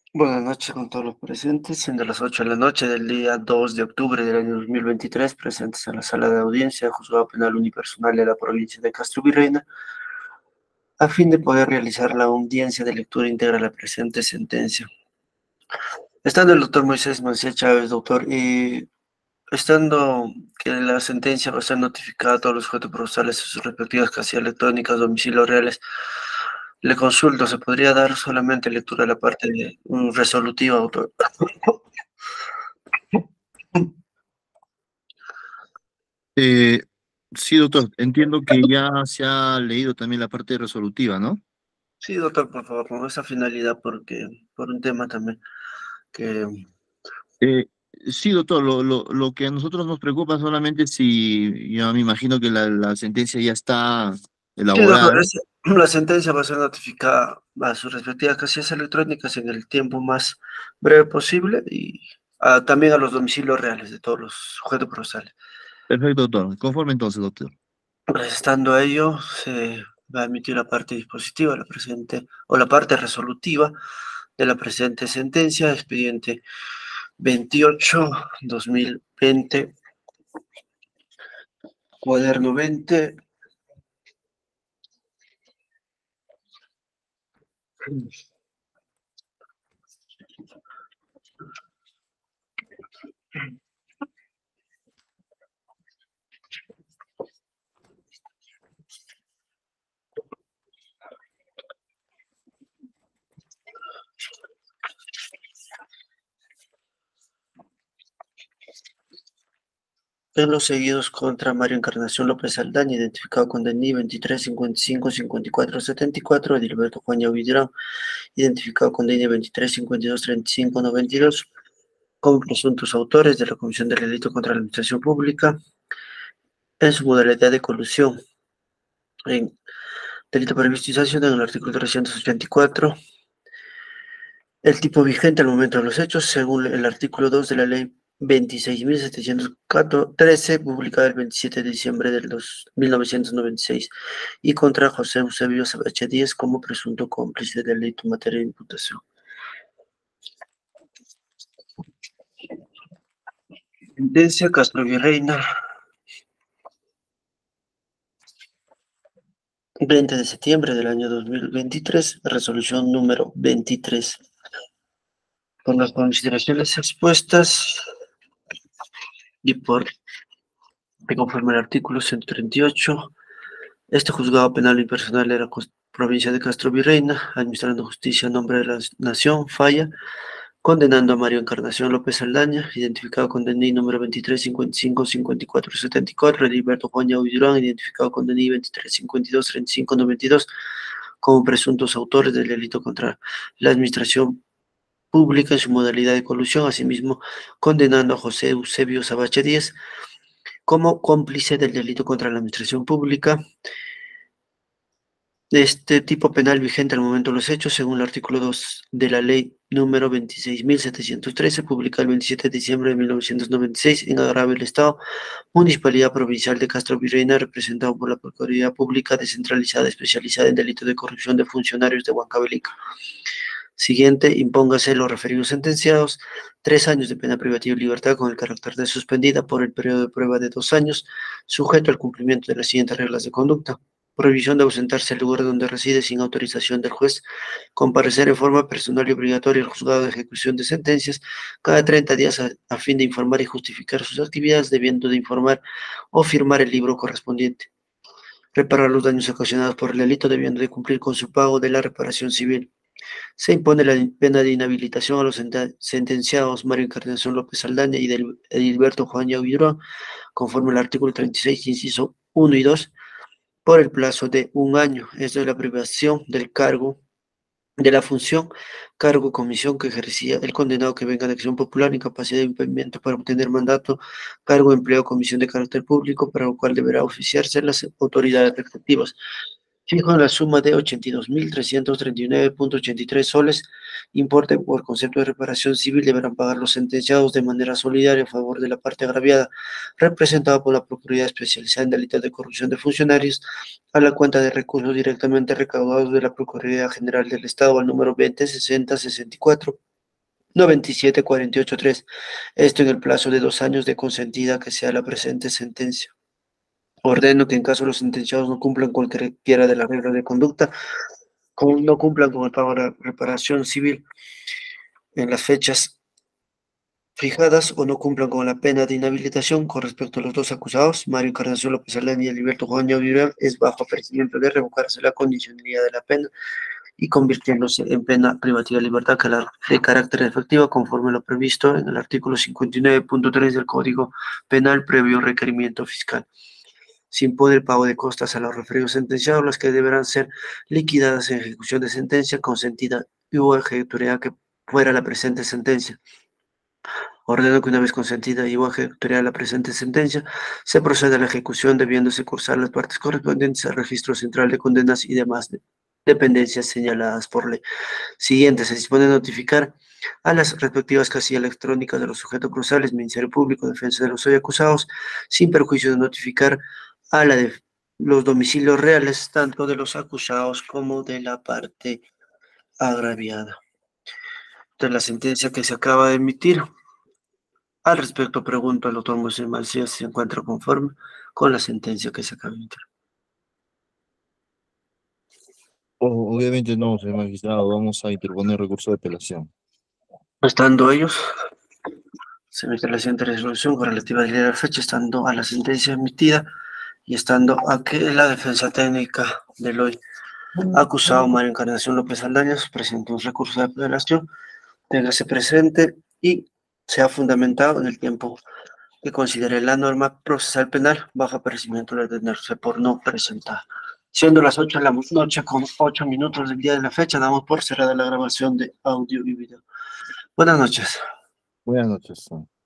Buenas noches con todos los presentes, siendo las 8 de la noche del día 2 de octubre del año 2023, presentes en la sala de audiencia del Juzgado Penal Unipersonal de la provincia de Castro Virreina, a fin de poder realizar la audiencia de lectura íntegra de la presente sentencia. Estando el doctor Moisés Mancía Chávez, doctor, estando que la sentencia va a ser notificada a todos los sujetos procesales en sus respectivas casillas electrónicas, domicilios reales, le consulto, ¿se podría dar solamente lectura a la parte resolutiva, doctor? Eh, sí, doctor, entiendo que ya se ha leído también la parte resolutiva, ¿no? Sí, doctor, por favor, con esa finalidad, porque por un tema también que... Eh, sí, doctor, lo que a nosotros nos preocupa solamente es si, yo me imagino que la sentencia ya está Sí, doctor, elaborada. la sentencia va a ser notificada a sus respectivas casillas electrónicas en el tiempo más breve posible y también a los domicilios reales de todos los sujetos procesales. Perfecto, doctor. Conforme entonces, doctor. Estando a ello, se va a emitir la parte dispositiva, la presente, o la parte resolutiva de la presente sentencia, expediente 28/2020, cuaderno 20. En los seguidos contra Mario Encarnación López Saldaña, identificado con DNI 2355-5474, Edilberto Juan Yahuidrán, identificado con DNI 2352-3592, como presuntos autores de la comisión del delito contra la administración pública, en su modalidad de colusión, en delito previsto y sancionado en el artículo 384, el tipo vigente al momento de los hechos, según el artículo 2 de la ley 26.713, publicada el 27 de diciembre de 1996, y contra José Eusebio Sabache Díez como presunto cómplice del delito en materia de imputación. Sentencia Castro Virreina, 20 de septiembre del año 2023, resolución número 23. Por las consideraciones expuestas y por que conforme al artículo 138, este juzgado penal impersonal de la provincia de Castro Virreina, administrando justicia en nombre de la nación, falla, condenando a Mario Encarnación López Saldaña, identificado con DNI número 2355-5474, Heriberto Juan Yahuy Durán, identificado con DNI 2352-3592, como presuntos autores del delito contra la administración pública en su modalidad de colusión, asimismo condenando a José Eusebio Sabache Díez como cómplice del delito contra la administración pública de este tipo penal vigente al momento de los hechos, según el artículo 2 de la ley número 26.713, publicada el 27 de diciembre de 1996, en agravio del Estado, Municipalidad Provincial de Castro Virreina, representado por la Procuraduría Pública Descentralizada Especializada en Delitos de Corrupción de Funcionarios de Huancavelica. Siguiente, impóngase los referidos sentenciados, 3 años de pena privativa de libertad con el carácter de suspendida por el periodo de prueba de 2 años, sujeto al cumplimiento de las siguientes reglas de conducta. Prohibición de ausentarse al lugar donde reside sin autorización del juez. Comparecer en forma personal y obligatoria al juzgado de ejecución de sentencias cada 30 días a fin de informar y justificar sus actividades, debiendo de informar o firmar el libro correspondiente. Reparar los daños ocasionados por el delito, debiendo de cumplir con su pago de la reparación civil. Se impone la pena de inhabilitación a los sentenciados Mario Encarnación López Saldaña y Edilberto Juan Yahuidrón, conforme al artículo 36, inciso 1 y 2, por el plazo de 1 año. Esto es la privación del cargo, de la función, cargo, comisión que ejercía el condenado que venga de acción popular, incapacidad de impedimento para obtener mandato, cargo, empleo, comisión de carácter público, para lo cual deberá oficiarse las autoridades respectivas. Fijo en la suma de 82.339.83 soles, importe por concepto de reparación civil, deberán pagar los sentenciados de manera solidaria a favor de la parte agraviada, representada por la Procuraduría Especializada en Delitos de Corrupción de Funcionarios, a la cuenta de recursos directamente recaudados de la Procuraduría General del Estado al número 206064. 9748.3. Esto en el plazo de 2 años de consentida que sea la presente sentencia. Ordeno que en caso los sentenciados no cumplan cualquiera de las reglas de conducta, no cumplan con el pago de la reparación civil en las fechas fijadas o no cumplan con la pena de inhabilitación con respecto a los dos acusados, Mario Encarnación López Aldana y Heriberto Juan Vidal, es bajo apercibimiento de revocarse la condicionalidad de la pena y convirtiéndose en pena privativa de libertad de carácter efectivo conforme lo previsto en el artículo 59.3 del Código Penal previo requerimiento fiscal. Se impone el pago de costas a los referidos sentenciados, las que deberán ser liquidadas en ejecución de sentencia consentida y o ejecutoriada que fuera la presente sentencia. Ordeno que una vez consentida y o ejecutoriada la presente sentencia, se proceda a la ejecución debiéndose cursar las partes correspondientes al registro central de condenas y demás dependencias señaladas por ley. Siguiente, se dispone de notificar a las respectivas casillas electrónicas de los sujetos procesales, Ministerio Público, Defensa de los hoy acusados, sin perjuicio de notificar a los domicilios reales, tanto de los acusados como de la parte agraviada. De la sentencia que se acaba de emitir, al respecto pregunto al doctor Moisés Macías si se encuentra conforme con la sentencia que se acaba de emitir. Obviamente no, señor magistrado, vamos a interponer recurso de apelación. Estando ellos, se emite la siguiente resolución con relativa a la fecha, estando a la sentencia emitida y estando a que la defensa técnica del hoy acusado Mario Encarnación López Aldañas presentó un recurso de apelación, téngase presente y sea fundamentado en el tiempo que considere la norma procesal penal bajo apercibimiento de detenerse por no presentar. Siendo las 8 de la noche con 8 minutos del día de la fecha, damos por cerrada la grabación de audio y video. Buenas noches. Buenas noches.